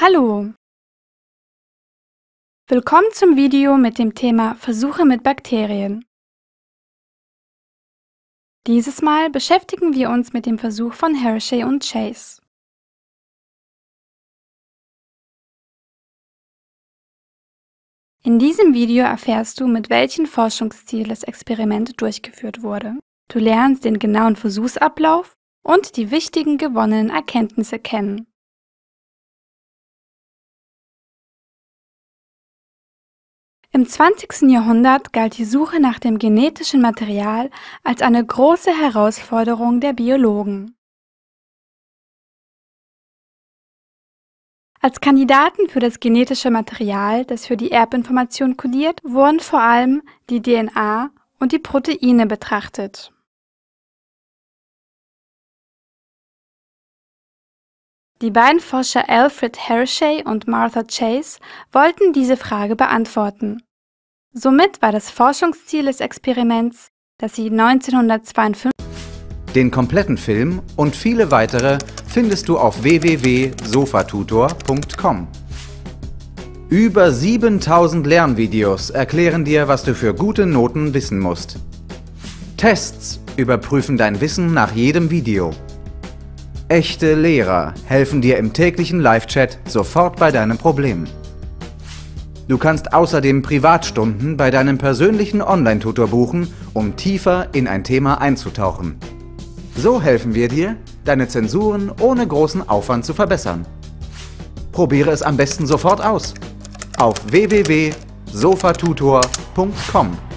Hallo! Willkommen zum Video mit dem Thema Versuche mit Bakterien. Dieses Mal beschäftigen wir uns mit dem Versuch von Hershey und Chase. In diesem Video erfährst du, mit welchem Forschungsziel das Experiment durchgeführt wurde. Du lernst den genauen Versuchsablauf und die wichtigen gewonnenen Erkenntnisse kennen. Im 20. Jahrhundert galt die Suche nach dem genetischen Material als eine große Herausforderung der Biologen. Als Kandidaten für das genetische Material, das für die Erbinformation kodiert, wurden vor allem die DNA und die Proteine betrachtet. Die beiden Forscher Alfred Hershey und Martha Chase wollten diese Frage beantworten. Somit war das Forschungsziel des Experiments, das sie 1952 Den kompletten Film und viele weitere findest du auf www.sofatutor.com. Über 7000 Lernvideos erklären dir, was du für gute Noten wissen musst. Tests überprüfen dein Wissen nach jedem Video. Echte Lehrer helfen dir im täglichen Live-Chat sofort bei deinem Problem. Du kannst außerdem Privatstunden bei deinem persönlichen Online-Tutor buchen, um tiefer in ein Thema einzutauchen. So helfen wir dir, deine Zensuren ohne großen Aufwand zu verbessern. Probiere es am besten sofort aus auf www.sofatutor.com.